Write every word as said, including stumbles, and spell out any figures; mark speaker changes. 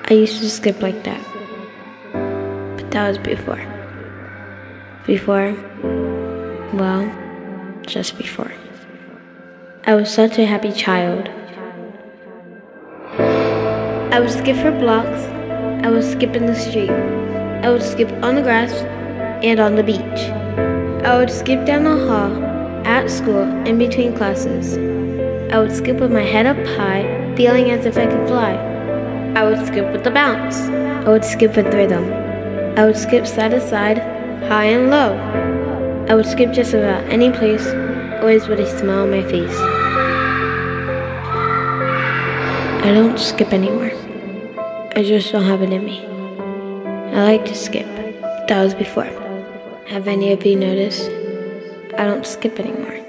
Speaker 1: I used to skip like that. But that was before. Before, well, just before. I was such a happy child. I would skip for blocks. I would skip in the street. I would skip on the grass and on the beach. I would skip down the hall, at school, in between classes. I would skip with my head up high, feeling as if I could fly. I would skip with a bounce. I would skip with rhythm. I would skip side to side, high and low. I would skip just about any place, always with a smile on my face. I don't skip anymore. I just don't have it in me. I like to skip. That was before. Have any of you noticed? I don't skip anymore.